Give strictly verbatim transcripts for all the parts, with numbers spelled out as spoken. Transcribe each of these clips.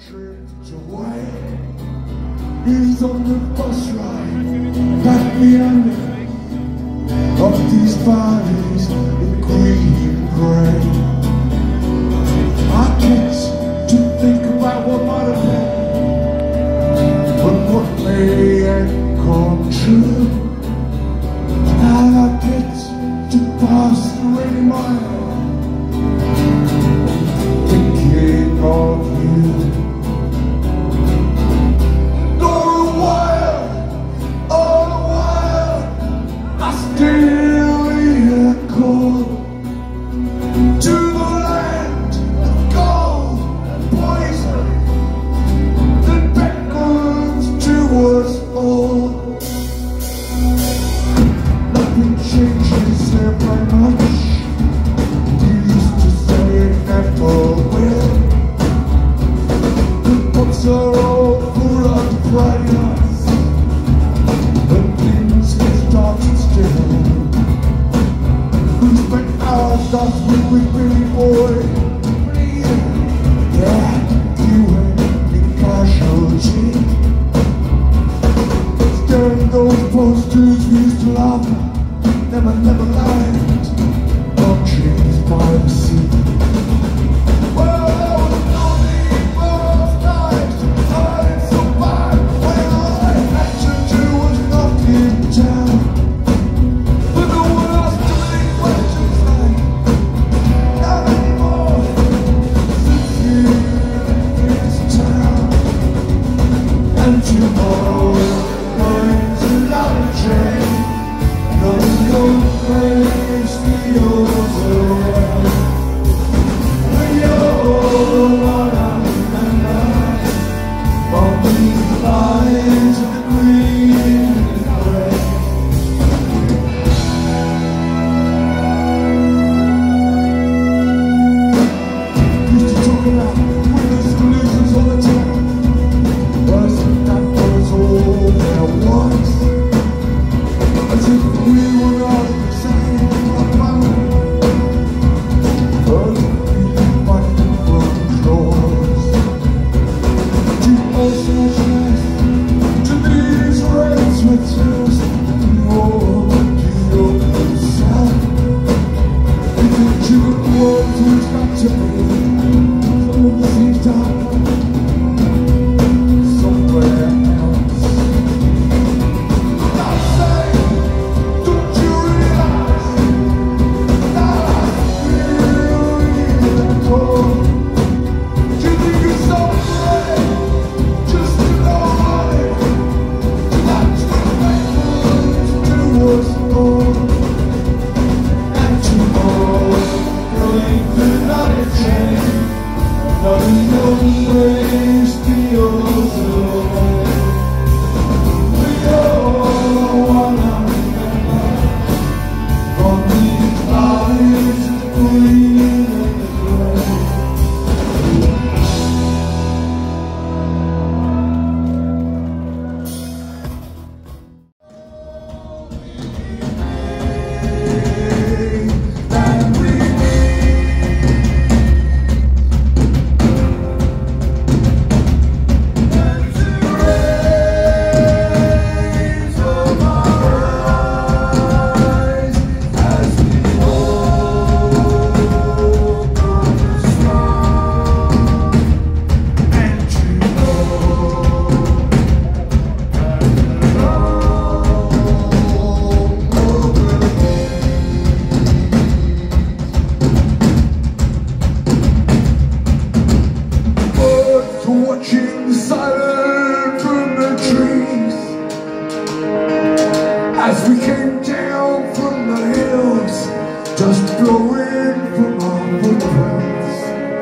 drift away. He's on the bus ride back beyond of these bodies in green and grey. I get to think about what might have been, but what may ain't come true. Now I get to pass through any mile, thinking of you. Posters we used to laugh at, never, never lied. Palm trees by the sea. Well, there was no need for those nights. I ain't so bad when all I had to do was knock it down. But no one asked too many questions like, not anymore, since you're in this town. And tomorrow brings another train, no, no place the old way. When you're what I remember, all these lines of green and gray. Used to talk about winners and losers all the time. Wasn't that was all there was? As if we were all the same amount. But we fighting from shores. To oceans, to these reds with tears, more to yourself. You think you would want to got to be from the sea down somewhere else. Watching silent from the trees as we came down from the hills, just blowing from our footprints.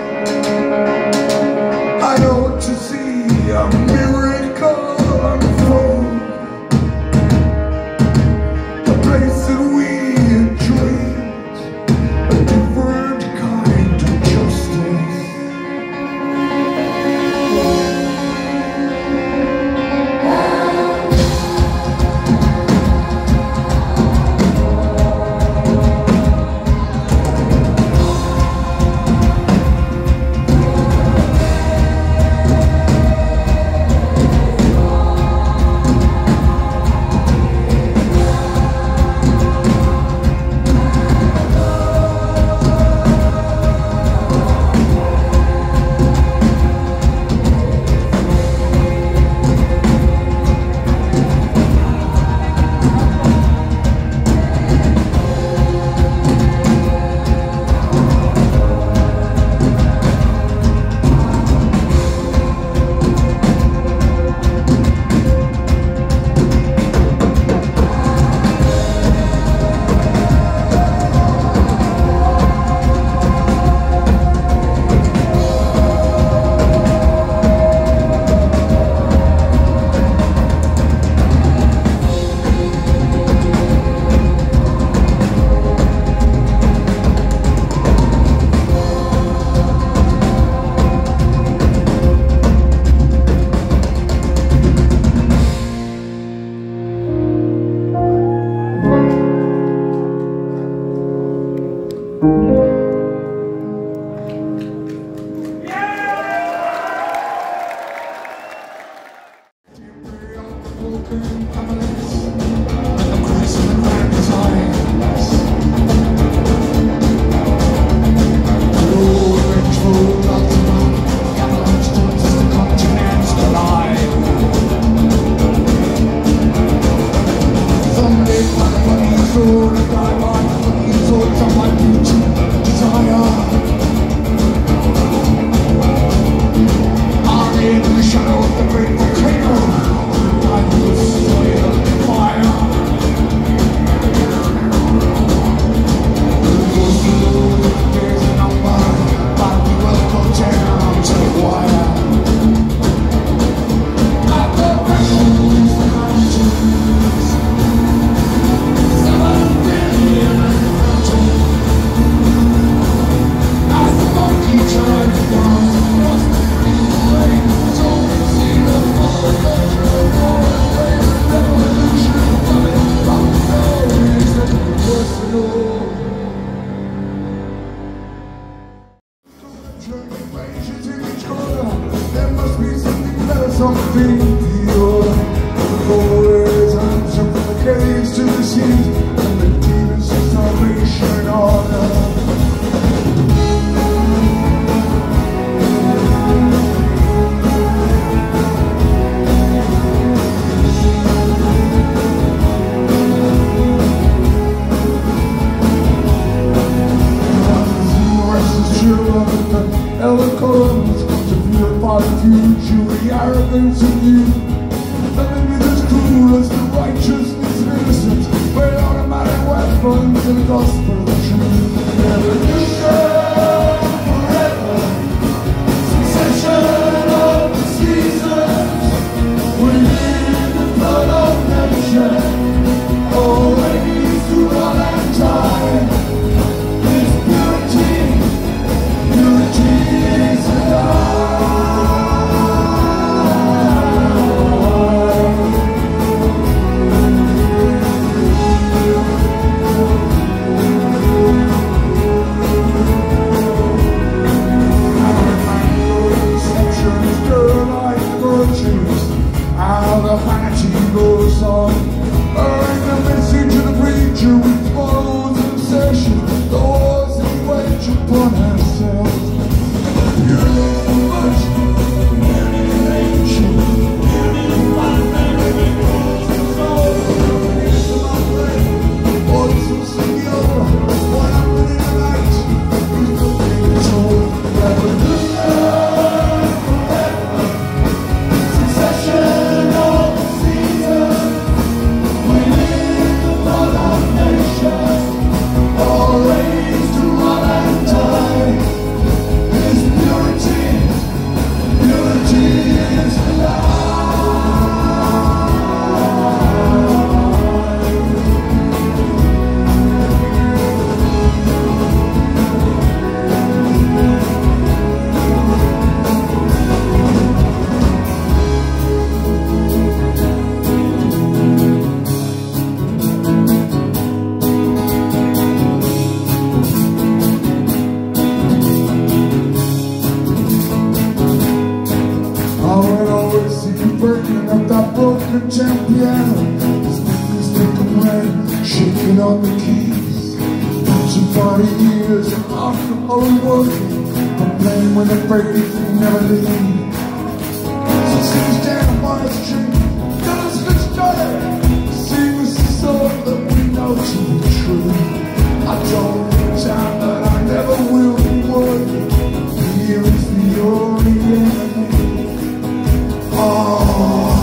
I ought to see a miracle unfold, a place that we had dreamed, a different kind of justice. Something pure. Always answer from the caves to the seas, and the demons of salvation order. Eloquence to purify the future, the arrogance of you. Nothing is as cruel as the righteousness of innocence, but automatic weapons in the gospel of the truth. Revolution forever, succession of the seasons, we live the blood of nature, always through all and time. Champion, his fingers taking red, shaking on the keys. Touching forty years and after all working, I'm playing with a faith never leave. So sings down by the street, does this day, sings the song that we know to be true. I told the time that I never will be one. Here is the only enemy. Oh,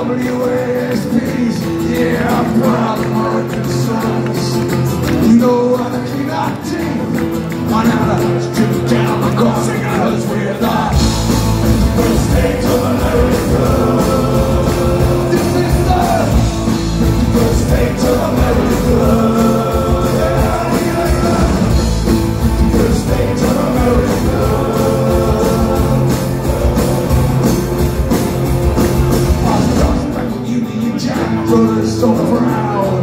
W A S Ps, yeah, I'm proud American sons. You know how to clean our team, on how to strip down the cost, because we're the first state of America. This is the first state of America. Yeah, yeah, yeah. First state of America. Brothers so proud.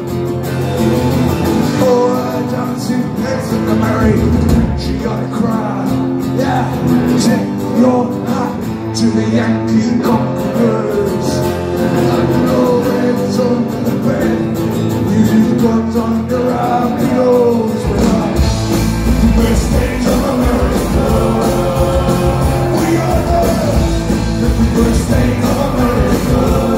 Oh, I dancing heads in the merry patriotic crowd. Yeah, tip your hat to the Yankee conquerors. I know it's under the bed. You've got under our pillows. We're the first state of America. We are the first state of America.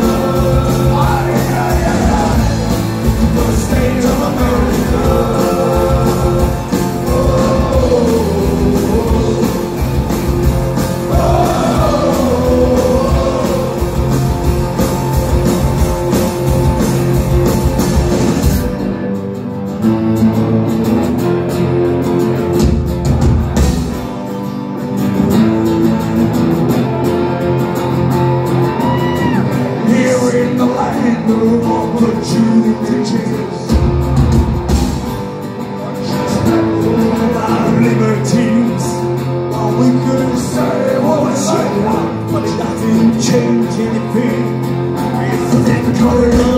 Change anything, it's the corridor.